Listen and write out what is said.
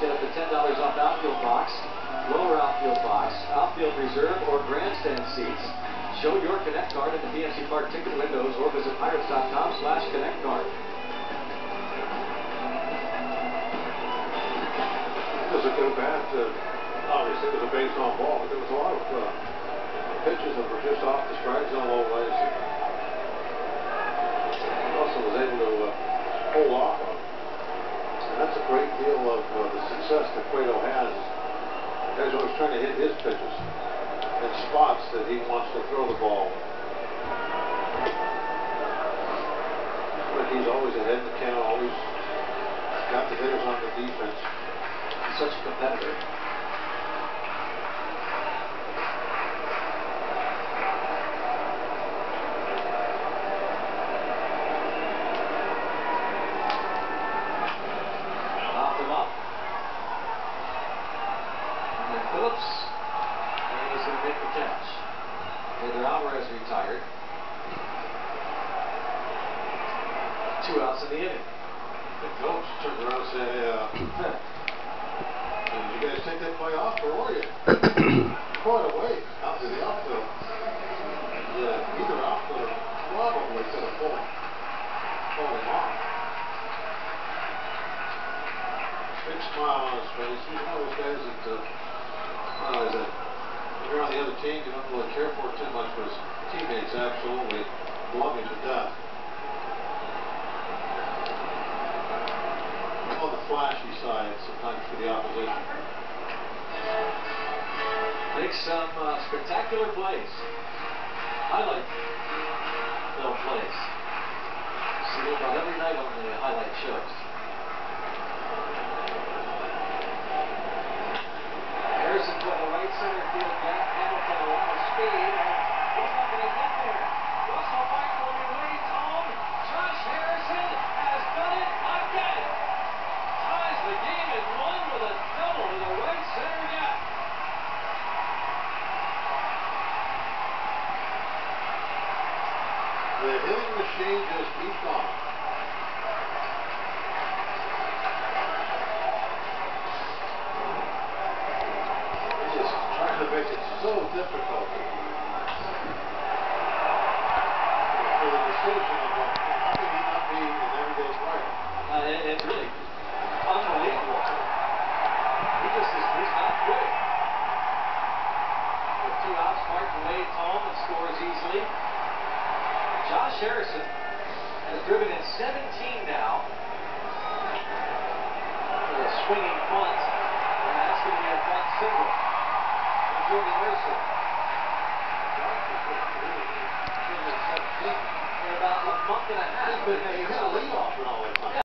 get up to $10 off outfield box, lower outfield box, outfield reserve, or grandstand seats. Show your Connect card in the PNC Park ticket windows or visit pirates.com/Connect card. It was a good bat. Obviously, it was a base on ball, but there was a lot of pitches that were just off the strike zone always. He also was able to hold off on it. And that's a great deal of the success that Cueto has. He's always trying to hit his pitches in spots that he wants to throw the ball. But he's always ahead in the count, always got the hitters on the defense. He's such a competitor. Phillips, and he's going to make the catch. Neither Alvarez retired. 2 outs in the inning. The coach turned around and said, did you guys take that play off, or were you? Quite a way out to the outfield. Yeah, either outfielder probably could have pulled him off. Big smile on his face. He's one of those guys that if you're on the other team, you don't really care for it too much, but his teammates absolutely love him to death. On the flashy side sometimes for the opposition. Makes some spectacular plays. Highlight film plays. See it about every night on the highlight shows. Harrison put the right center field gap. Hamilton a lot of speed, and he's not going to get there. Russell finally waits home. Josh Harrison has done it again. Ties the game at 1 with a double to the right center gap. The hitting machine just keeps on. To make it so difficult for the decision of how can he not be an everyday player? It really unbelievable. He's not quitting. With 2 outs, Martin waits home and scores easily. Josh Harrison has driven in 17 now. With a swinging bunt, and that's going to be a bunt single. Jordan Mercer. In about a month and a half. He's been a leadoff and all that time.